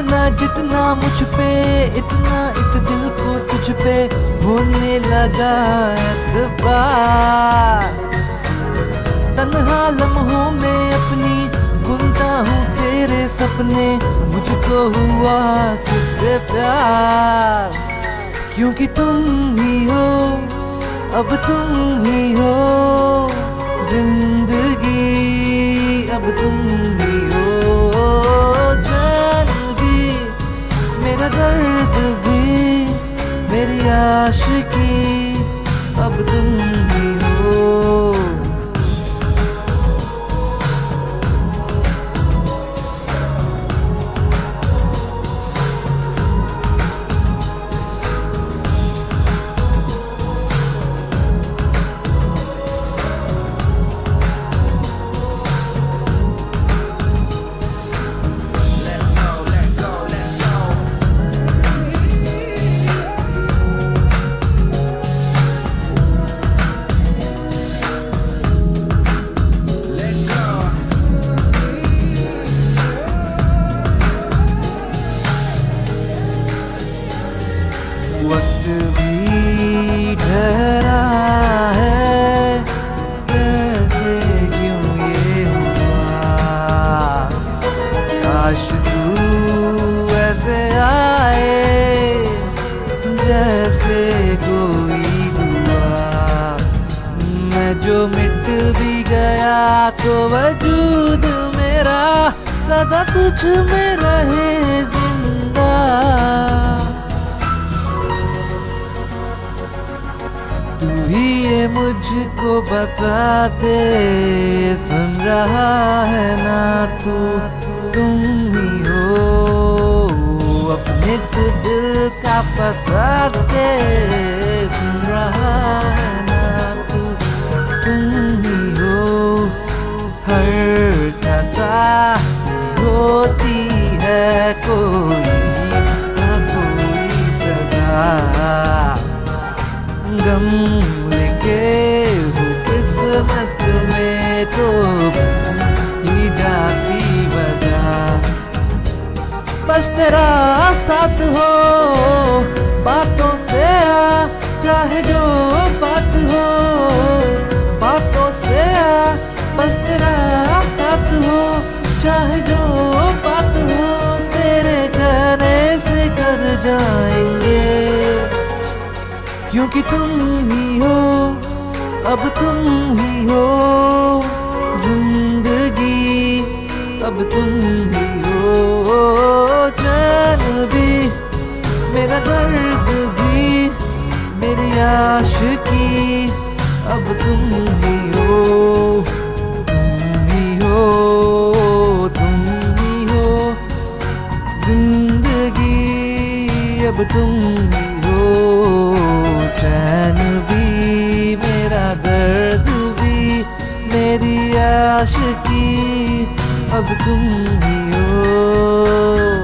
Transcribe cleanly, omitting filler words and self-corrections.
ना जितना मुझ पे, इतना इस दिल को तुझ पे होने लगा एतबार। तन्हा लम्हों में अपनी बुनता हूँ तेरे सपने, मुझको हुआ तुझसे प्यार। क्योंकि तुम ही हो, अब तुम ही हो जिंदगी, अब तुम ही हो चैन भी, मेरा दर्द भी, मेरी आशिकी, अब तुम ही हो। वक्त भी ठहरा है, कैसे क्यों ये हुआ, काश तू ऐसे आए जैसे कोई दुआ। मैं जो मिट भी गया तो वजूद मेरा सदा तुझ में रहे जिंदा। तू ही ये मुझको बता दे, सुन रहा है ना तू, तुम ही हो अपने तो दिल का पता दे, सुन रहा है ना तू, तुम ही हो। हर खता होती है कोई ना कोई सजा, गम लेके हूँ किस्मत में तो ही जाती वजह। बस तेरा साथ हो बातों से आ, चाहे जो बात हो बातों से आ। बस तेरा साथ हो चाहे जो बात हो, तेरे कहने से कर जाएंगे। क्योंकि तुम ही हो, अब तुम ही हो जिंदगी, अब तुम ही हो चैन भी, मेरा दर्द भी, मेरी आशिकी, अब तुम ही हो, तुम ही हो, तुम ही हो जिंदगी, अब तुम ही हो चैन भी, मेरा दर्द भी, मेरी आशिकी, अब तुम ही हो।